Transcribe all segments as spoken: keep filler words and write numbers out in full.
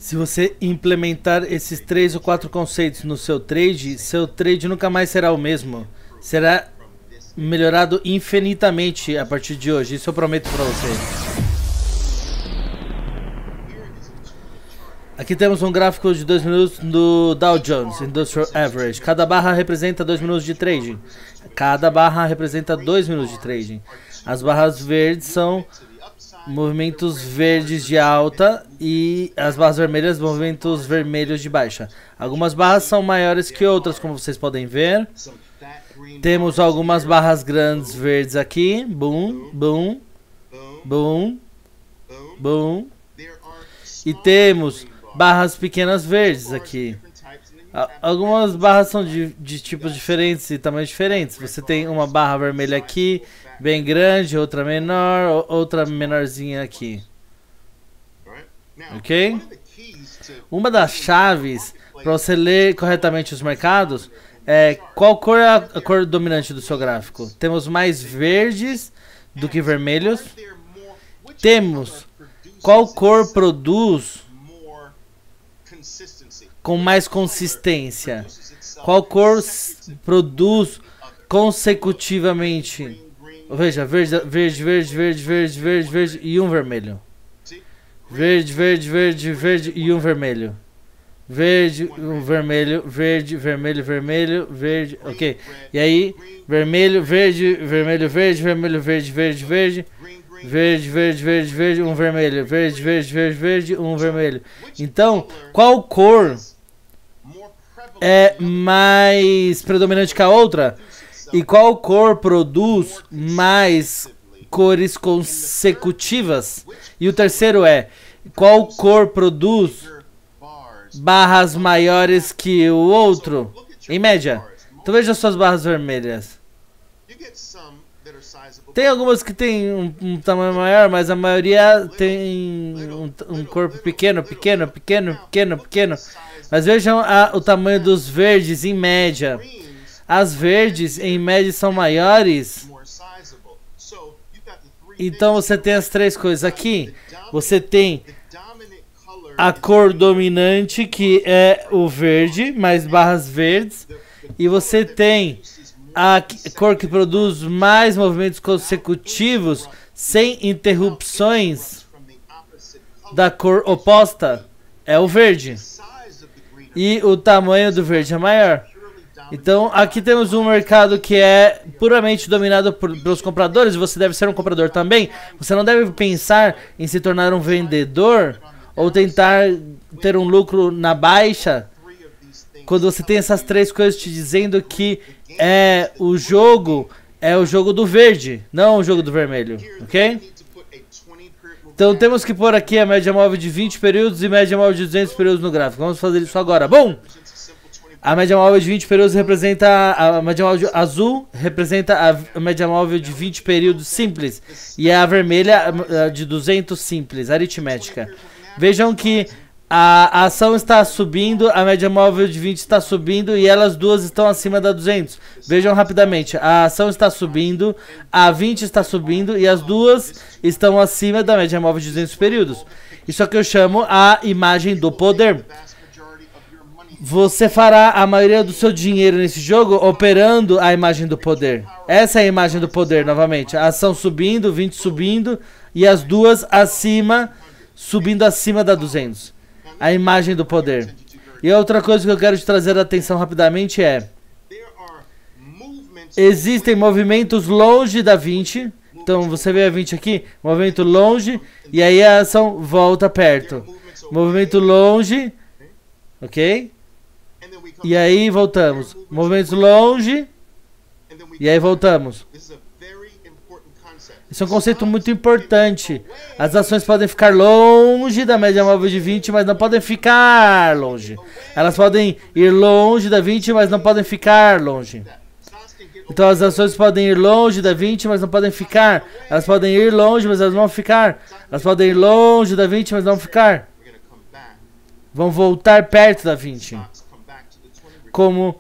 Se você implementar esses três ou quatro conceitos no seu trade, seu trade nunca mais será o mesmo. Será melhorado infinitamente a partir de hoje. Isso eu prometo para você. Aqui temos um gráfico de dois minutos do Dow Jones Industrial Average. Cada barra representa dois minutos de trading. Cada barra representa dois minutos de trading. As barras verdes são movimentos verdes de alta e as barras vermelhas, movimentos vermelhos de baixa. Algumas barras são maiores que outras, como vocês podem ver. Temos algumas barras grandes verdes aqui. Boom, boom, boom, boom. E temos barras pequenas verdes aqui. Algumas barras são de, de tipos diferentes e tamanhos diferentes. Você tem uma barra vermelha aqui, bem grande, outra menor, outra menorzinha aqui. Ok? Uma das chaves para você ler corretamente os mercados é qual cor é a cor dominante do seu gráfico. Temos mais verdes do que vermelhos. Temos qual cor produz com mais consistência. Qual cor produz consecutivamente. Veja, verde, verde, verde, verde, verde, verde, verde e um vermelho. Verde, verde, verde, verde e um vermelho. Verde, um vermelho, verde, vermelho, vermelho, verde, ok. E aí, vermelho, verde, vermelho, verde, vermelho, verde, verde, verde. Verde, verde, verde, verde, um vermelho. Verde, verde, verde, verde, um vermelho. Então, qual cor é mais predominante que a outra? E qual cor produz mais cores consecutivas? E o terceiro é, qual cor produz barras maiores que o outro? Em média. Então veja suas barras vermelhas. Tem algumas que tem um, um tamanho maior, mas a maioria tem um, um corpo pequeno, pequeno, pequeno, pequeno, pequeno. Mas vejam a, o tamanho dos verdes em média. As verdes em média são maiores. Então você tem as três coisas aqui. Você tem a cor dominante, que é o verde, mais barras verdes. E você tem a cor que produz mais movimentos consecutivos sem interrupções da cor oposta é o verde. E o tamanho do verde é maior. Então aqui temos um mercado que é puramente dominado por, pelos compradores. Você deve ser um comprador também. Você não deve pensar em se tornar um vendedor ou tentar ter um lucro na baixa quando você tem essas três coisas te dizendo que é o jogo é o jogo do verde, não o jogo do vermelho, ok? Então temos que pôr aqui a média móvel de vinte períodos e média móvel de duzentos períodos no gráfico. Vamos fazer isso agora. Bom, a média móvel de vinte períodos representa a média móvel azul, representa a média móvel de vinte períodos simples, e a vermelha de duzentos simples, aritmética. Vejam que a ação está subindo, a média móvel de vinte está subindo e elas duas estão acima da duzentos. Vejam rapidamente, a ação está subindo, a vinte está subindo e as duas estão acima da média móvel de duzentos períodos. Isso é o que eu chamo a imagem do poder. Você fará a maioria do seu dinheiro nesse jogo operando a imagem do poder. Essa é a imagem do poder, novamente. A ação subindo, vinte subindo e as duas acima, subindo acima da duzentos. A imagem do poder. E outra coisa que eu quero te trazer a atenção rapidamente é: existem movimentos longe da vinte. Então você vê a vinte aqui, movimento longe, e aí a ação volta perto. Movimento longe, ok? E aí voltamos. Movimentos longe, e aí voltamos. Isso é um conceito muito importante. As ações podem ficar longe da média móvel de vinte, mas não podem ficar longe. Elas podem ir longe da vinte, mas não podem ficar longe. Então as ações podem ir longe da vinte, mas não podem ficar. Elas podem ir longe, mas elas não vão ficar. Elas podem ir longe da vinte, mas não vão ficar. Vão voltar perto da vinte. Como...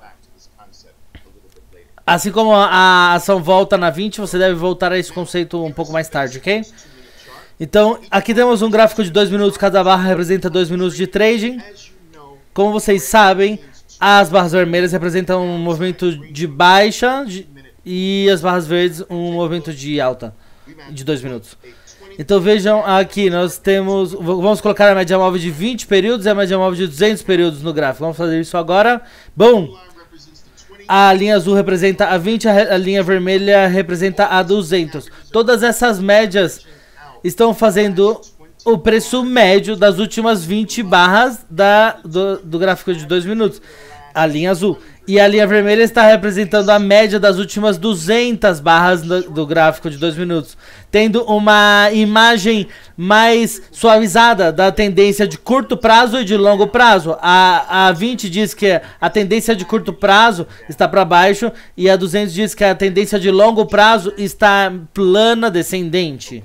Assim como a ação volta na vinte, você deve voltar a esse conceito um pouco mais tarde, ok? Então, aqui temos um gráfico de dois minutos, cada barra representa dois minutos de trading. Como vocês sabem, as barras vermelhas representam um movimento de baixa de, e as barras verdes um movimento de alta, de dois minutos. Então vejam aqui, nós temos, vamos colocar a média móvel de vinte períodos e a média móvel de duzentos períodos no gráfico. Vamos fazer isso agora. Bom! A linha azul representa a vinte, a linha vermelha representa a duzentos. Todas essas médias estão fazendo o preço médio das últimas vinte barras da, do, do gráfico de dois minutos. A linha azul. E a linha vermelha está representando a média das últimas duzentas barras do, do gráfico de dois minutos. Tendo uma imagem mais suavizada da tendência de curto prazo e de longo prazo. A, a vinte diz que a tendência de curto prazo está para baixo e a duzentos diz que a tendência de longo prazo está plana descendente.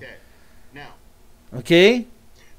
Ok?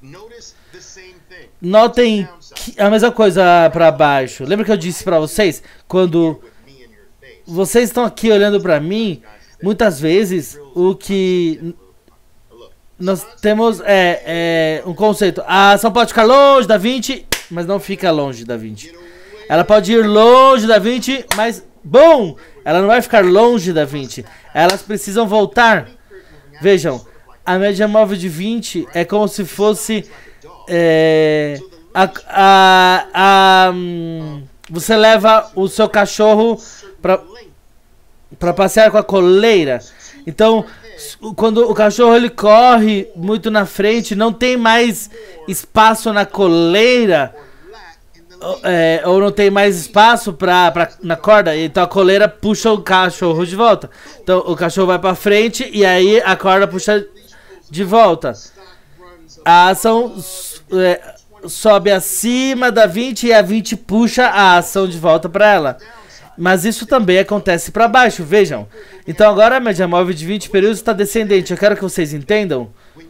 Notem que a mesma coisa para baixo. Lembra que eu disse para vocês? Quando vocês estão aqui olhando para mim, muitas vezes o que nós temos é, é um conceito. A ação pode ficar longe da vinte, mas não fica longe da vinte. Ela pode ir longe da vinte, mas, bom, ela não vai ficar longe da vinte. Elas precisam voltar. Vejam, a média móvel de vinte é como se fosse... É, a, a, a, hum, você leva o seu cachorro pra, pra passear com a coleira. Então, quando o cachorro ele corre muito na frente, não tem mais espaço na coleira, ou, é, ou não tem mais espaço pra, pra, na corda, então a coleira puxa o cachorro de volta. Então o cachorro vai pra frente e aí a corda puxa de volta. A ação é, sobe acima da vinte e a vinte puxa a ação de volta para ela. Mas isso também acontece para baixo, vejam. Então agora a média móvel de vinte períodos está descendente. Eu quero que vocês entendam.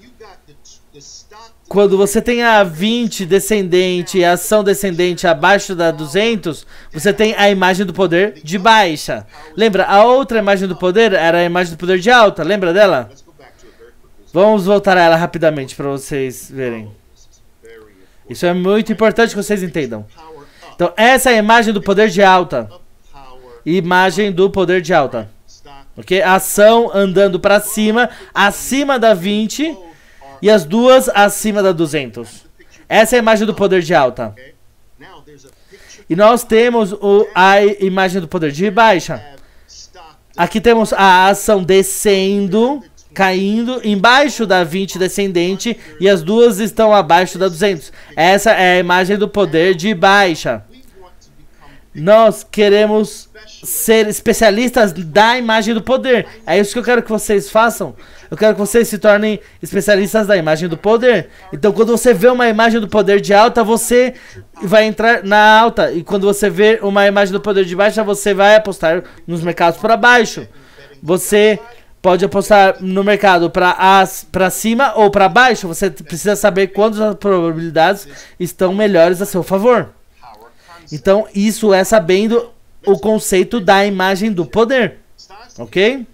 Quando você tem a vinte descendente e a ação descendente abaixo da duzentos, você tem a imagem do poder de baixa. Lembra? A outra imagem do poder era a imagem do poder de alta. Lembra dela? Vamos voltar a ela rapidamente para vocês verem. Isso é muito importante que vocês entendam. Então, essa é a imagem do poder de alta. Imagem do poder de alta. Ok? Ação andando para cima, acima da vinte. E as duas acima da duzentos. Essa é a imagem do poder de alta. E nós temos o, a imagem do poder de baixa. Aqui temos a ação descendo... caindo embaixo da vinte descendente e as duas estão abaixo da duzentos. Essa é a imagem do poder de baixa. Nós queremos ser especialistas da imagem do poder. É isso que eu quero que vocês façam. Eu quero que vocês se tornem especialistas da imagem do poder. Então, quando você vê uma imagem do poder de alta, você vai entrar na alta. E quando você vê uma imagem do poder de baixa, você vai apostar nos mercados para baixo. Você... pode apostar no mercado para cima ou para baixo. Você precisa saber quantas as probabilidades estão melhores a seu favor. Então, isso é sabendo o conceito da imagem do poder. Ok?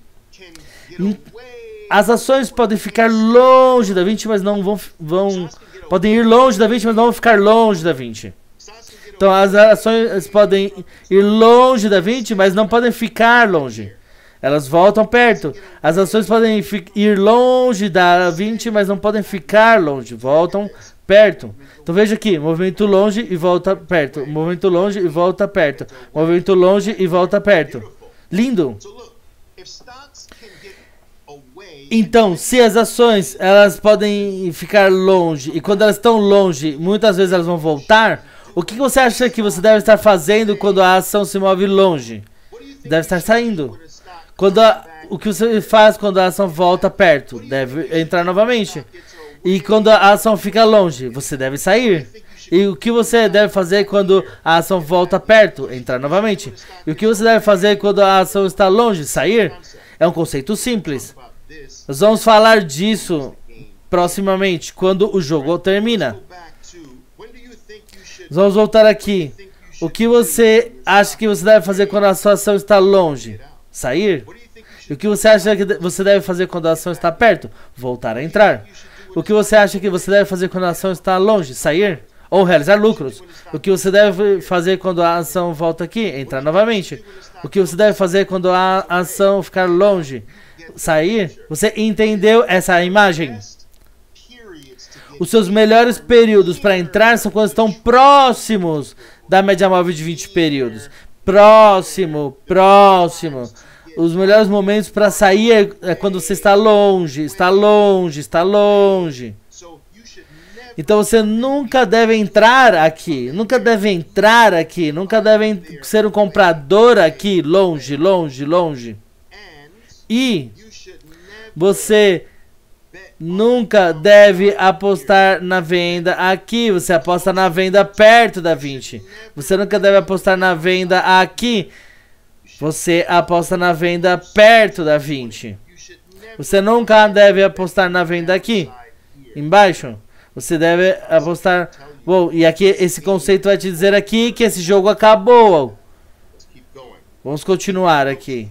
As ações podem ficar longe da vinte, mas não vão... vão podem ir longe da vinte, mas não vão ficar longe da vinte. Então, as ações podem ir longe da vinte, mas não podem ficar longe. Elas voltam perto. As ações podem ir longe da vinte, mas não podem ficar longe. Voltam perto. Então veja aqui, movimento longe e volta perto. Movimento longe e volta perto. Movimento longe e volta perto. Lindo. Então, se as ações elas podem ficar longe e quando elas estão longe, muitas vezes elas vão voltar, o que você acha que você deve estar fazendo quando a ação se move longe? Deve estar saindo. Quando a, o que você faz quando a ação volta perto? Deve entrar novamente. E quando a ação fica longe, você deve sair. E o que você deve fazer quando a ação volta perto? Entrar novamente. E o que você deve fazer quando a ação está longe? Sair. É um conceito simples. Nós vamos falar disso proximamente, quando o jogo termina. Vamos voltar aqui. O que você acha que você deve fazer quando a sua ação está longe? Sair? E o que você acha que você deve fazer quando a ação está perto? Voltar a entrar. O que você acha que você deve fazer quando a ação está longe? Sair? Ou realizar lucros? O que você deve fazer quando a ação volta aqui? Entrar novamente. O que você deve fazer quando a ação ficar longe? Sair? Você entendeu essa imagem? Os seus melhores períodos para entrar são quando estão próximos da média móvel de vinte períodos. Próximo, próximo. Os melhores momentos para sair é quando você está longe, está longe, está longe. Então você nunca deve entrar aqui, nunca deve entrar aqui, nunca deve ser um comprador aqui, longe, longe, longe. E você nunca deve apostar na venda aqui, você aposta na venda perto da vinte. Você nunca deve apostar na venda aqui, você aposta na venda perto da vinte. Você nunca deve apostar na venda aqui, embaixo. Você deve apostar... Bom, e aqui esse conceito vai te dizer aqui que esse jogo acabou. Vamos continuar aqui.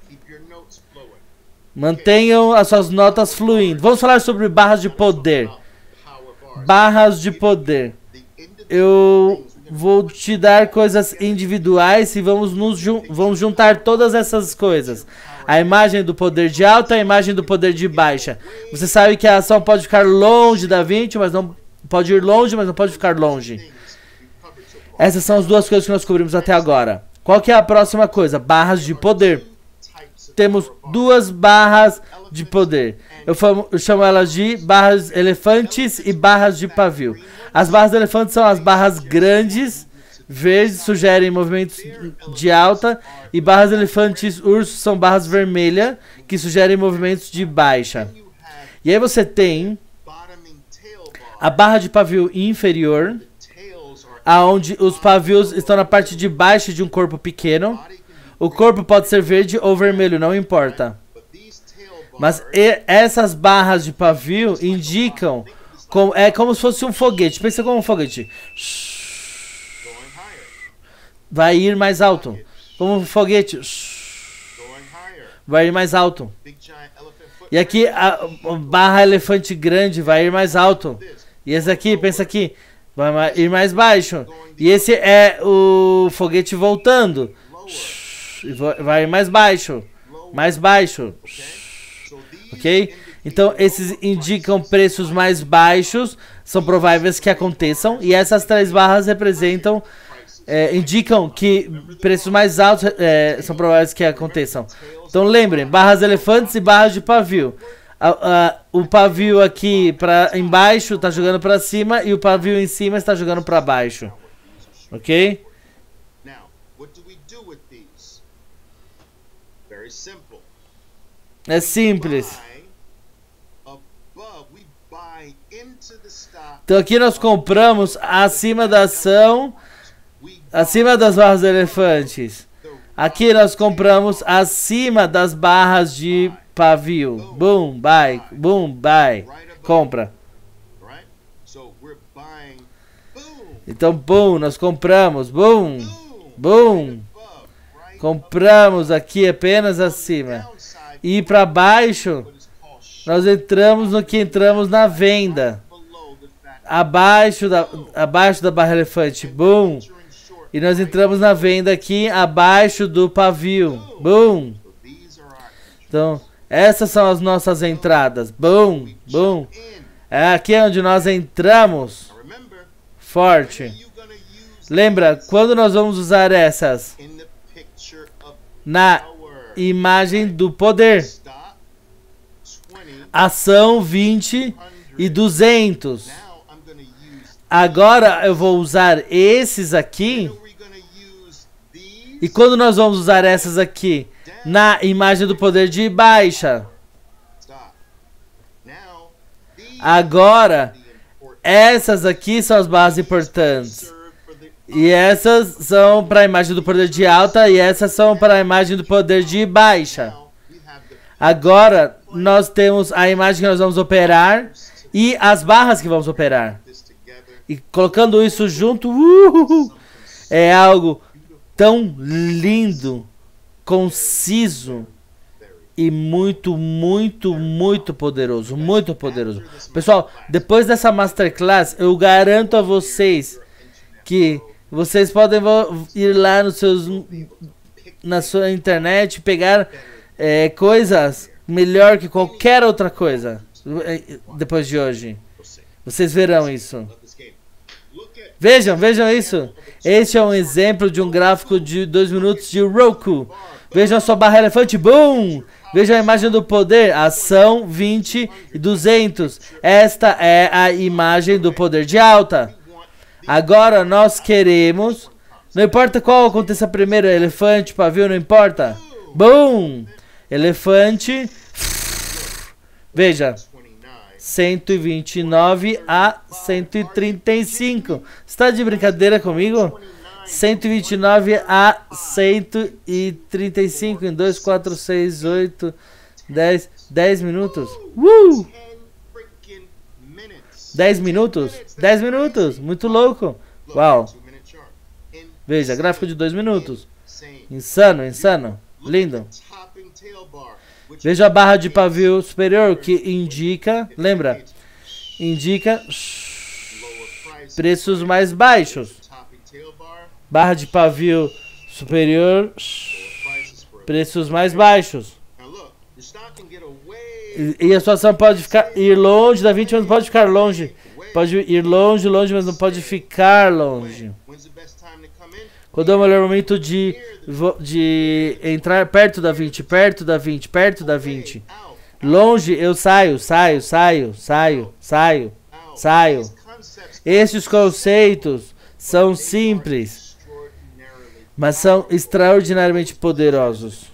Mantenham as suas notas fluindo. Vamos falar sobre barras de poder. Barras de poder. Eu vou te dar coisas individuais e vamos, nos jun vamos juntar todas essas coisas. A imagem do poder de alta e a imagem do poder de baixa. Você sabe que a ação pode ficar longe da vinte, mas não pode ir longe, mas não pode ficar longe. Essas são as duas coisas que nós cobrimos até agora. Qual que é a próxima coisa? Barras de poder. Temos duas barras de poder. Eu, famo, eu chamo elas de barras elefantes e barras de pavio. As barras elefantes são as barras grandes, verdes, sugerem movimentos de alta. E barras elefantes ursos são barras vermelhas, que sugerem movimentos de baixa. E aí você tem a barra de pavio inferior, aonde os pavios estão na parte de baixo de um corpo pequeno. O corpo pode ser verde ou vermelho, não importa. Mas e, essas barras de pavio indicam, como, é como se fosse um foguete. Pensa como um foguete. Vai ir mais alto. Como um foguete. Vai ir mais alto. E aqui a, a barra elefante grande vai ir mais alto. E esse aqui, pensa aqui, vai ir mais baixo. E esse é o foguete voltando. Vai mais baixo, mais baixo, ok? Então esses indicam preços mais baixos, são prováveis que aconteçam, e essas três barras representam, é, indicam que preços mais altos é, são prováveis que aconteçam. Então lembrem, barras elefantes e barras de pavio. A, a, o pavio aqui para embaixo está jogando para cima e o pavio em cima está jogando para baixo, ok? É simples. Então aqui nós compramos acima da ação, acima das barras elefantes. Aqui nós compramos acima das barras de pavio. Boom, buy, boom, buy. Compra. Então, boom, nós compramos. Boom, boom. Compramos aqui apenas acima. E para baixo, nós entramos no que entramos na venda. Abaixo da, abaixo da barra elefante. Boom. E nós entramos na venda aqui abaixo do pavio. Boom. Então, essas são as nossas entradas. Boom, boom. É aqui onde nós entramos. Forte. Lembra, quando nós vamos usar essas? Na imagem do poder. Ação vinte e duzentos. Agora eu vou usar esses aqui. E quando nós vamos usar essas aqui? Na imagem do poder de baixa. Agora, essas aqui são as barras importantes. E essas são para a imagem do poder de alta e essas são para a imagem do poder de baixa. Agora, nós temos a imagem que nós vamos operar e as barras que vamos operar. E colocando isso junto, uh, é algo tão lindo, conciso e muito, muito, muito poderoso, muito poderoso. Pessoal, depois dessa masterclass, eu garanto a vocês que vocês podem ir lá nos seus, na sua internet, pegar é, coisas melhor que qualquer outra coisa depois de hoje. Vocês verão isso. Vejam, vejam isso. Este é um exemplo de um gráfico de dois minutos de Roku. Vejam a sua barra elefante. Boom! Vejam a imagem do poder. Ação vinte e duzentos. Esta é a imagem do poder de alta. Agora nós queremos... Não importa qual aconteça primeiro. Elefante, pavio, não importa. Boom! Elefante. Veja. cento e vinte e nove a cento e trinta e cinco. Está de brincadeira comigo? cento e vinte e nove a cento e trinta e cinco em dois, quatro, seis, oito, dez, dez minutos. Uh! dez minutos? dez minutos. Muito louco. Uau. Veja, gráfico de dois minutos. Insano, insano. Lindo. Veja a barra de pavio superior que indica, lembra? Indica preços mais baixos. Barra de pavio superior, preços mais baixos. E, e a sua ação pode ficar ir longe da vinte, mas não pode ficar longe. Pode ir longe, longe, mas não pode ficar longe. Quando é o melhor momento de, de entrar perto da vinte, perto da vinte, perto da vinte. Longe, eu saio, saio, saio, saio, saio, saio. Esses conceitos são simples, mas são extraordinariamente poderosos.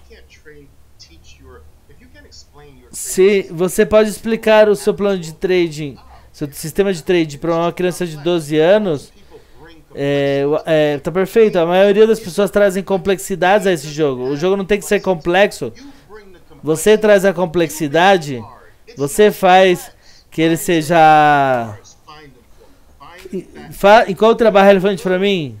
Se você pode explicar o seu plano de trading, seu sistema de trade para uma criança de doze anos... É, é, tá perfeito. A maioria das pessoas trazem complexidades a esse jogo. O jogo não tem que ser complexo. Você traz a complexidade. Você faz que ele seja... Fa... Encontre a barra elefante pra mim.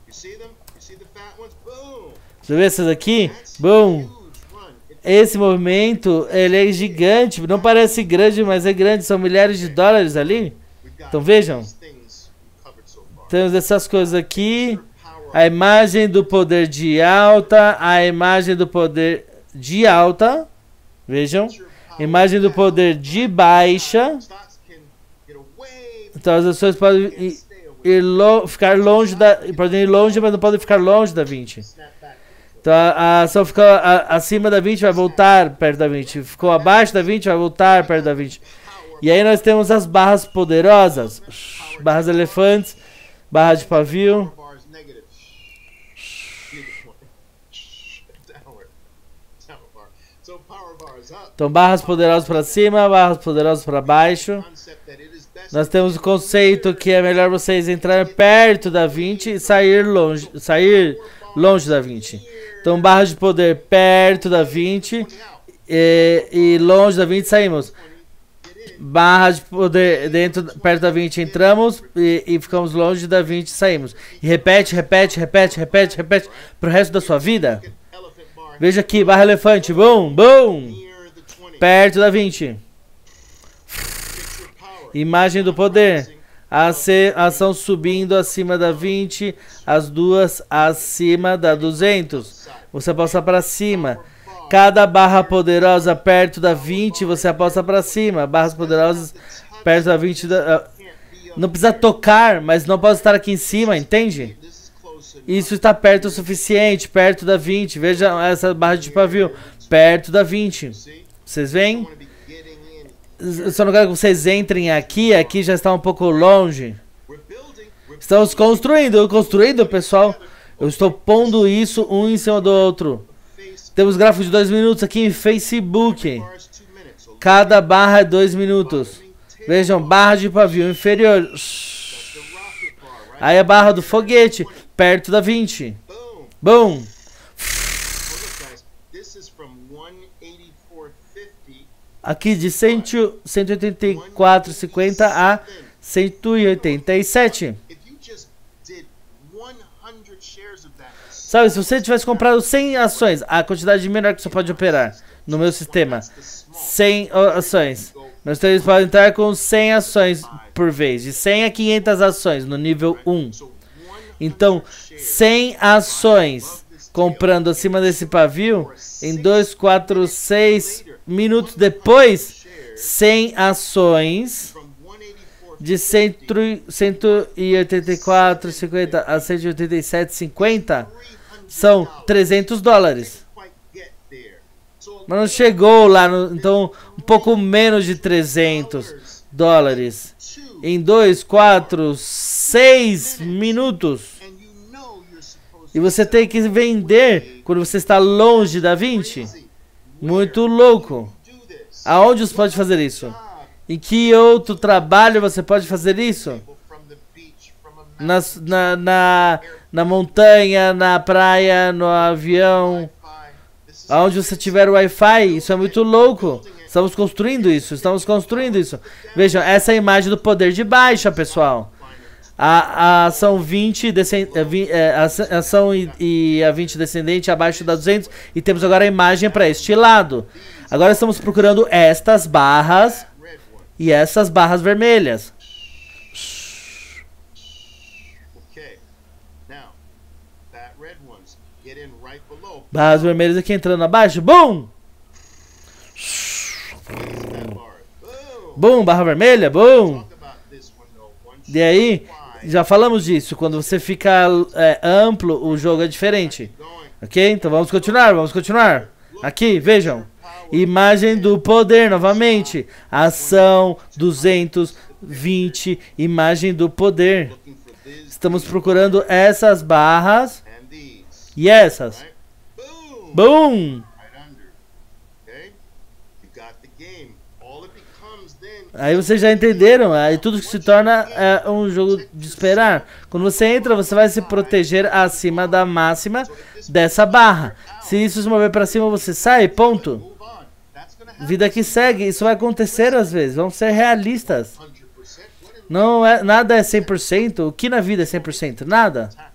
Você vê essas aqui? Bom. Esse movimento, ele é gigante. Não parece grande, mas é grande. São milhares de dólares ali. Então vejam. Temos essas coisas aqui, a imagem do poder de alta, a imagem do poder de alta, vejam, imagem do poder de baixa. Então as ações podem ir, ir lo, ficar longe da, podem ir longe, mas não podem ficar longe da vinte. Então a, a ação ficou a, acima da vinte, vai voltar perto da vinte. Ficou abaixo da vinte, vai voltar perto da vinte. E aí nós temos as barras poderosas, barras elefantes. Barra de pavio. Então, barras poderosas para cima, barras poderosas para baixo. Nós temos o conceito que é melhor vocês entrarem perto da vinte e sair longe, sair longe da vinte. Então, barras de poder perto da vinte e, e longe da vinte saímos. Barra de poder dentro, perto da vinte entramos e, e ficamos longe da vinte saímos. E repete, repete, repete, repete, repete pro resto da sua vida. Veja aqui, barra elefante, bom, bom. Perto da vinte. Imagem do poder. A ação subindo acima da vinte, as duas acima da duzentos. Você aposta para cima. Cada barra poderosa perto da vinte, você aposta para cima. Barras poderosas perto da vinte. Da, uh, não precisa tocar, mas não pode estar aqui em cima, entende? Isso está perto o suficiente, perto da vinte. Veja essa barra de pavio, perto da vinte. Vocês veem? Eu só não quero que vocês entrem aqui, aqui já está um pouco longe. Estamos construindo, construindo, pessoal. Eu estou pondo isso um em cima do outro. Temos gráficos de dois minutos aqui em Facebook. Cada barra é dois minutos. Vejam, barra de pavio inferior. Aí a barra do foguete, perto da vinte. Bom. Aqui de cento e oitenta e quatro vírgula cinquenta a cento e oitenta e sete. Sabe, se você tivesse comprado cem ações, a quantidade menor que você pode operar no meu sistema, cem ações. Nós podemos entrar com cem ações por vez, de cem a quinhentas ações no nível um. Então, cem ações comprando acima desse pavio, em dois, quatro, seis minutos depois, cem ações de cento e oitenta e quatro, cinquenta a cento e oitenta e sete, cinquenta são trezentos dólares. Mas não chegou lá, no, então um pouco menos de trezentos dólares em dois, quatro, seis minutos. E você tem que vender quando você está longe da vinte? Muito louco. Aonde você pode fazer isso? Em que outro trabalho você pode fazer isso? Na, na, na, na montanha, na praia, no avião, aonde você tiver o Wi-Fi. Isso é muito louco. Estamos construindo isso, estamos construindo isso. Vejam, essa é a imagem do poder de baixa, pessoal. A, a ação vinte, descend, é, a ação e, e a vinte descendente abaixo da duzentos. E temos agora a imagem para este lado. Agora estamos procurando estas barras e essas barras vermelhas. Barras vermelhas aqui entrando abaixo. Bum! Bum, barra vermelha. Bum! E aí, já falamos disso. Quando você fica é, amplo, o jogo é diferente. Ok? Então vamos continuar, vamos continuar. Aqui, vejam. Imagem do poder, novamente. Ação duzentos e vinte. Imagem do poder. Estamos procurando essas barras. E essas. Boom! Aí vocês já entenderam. Aí tudo que se torna é, um jogo de esperar. Quando você entra, você vai se proteger acima da máxima dessa barra. Se isso se mover para cima, você sai, ponto. Vida que segue. Isso vai acontecer às vezes. Vamos ser realistas. Não é, nada é cem por cento. O que na vida é cem por cento? Nada.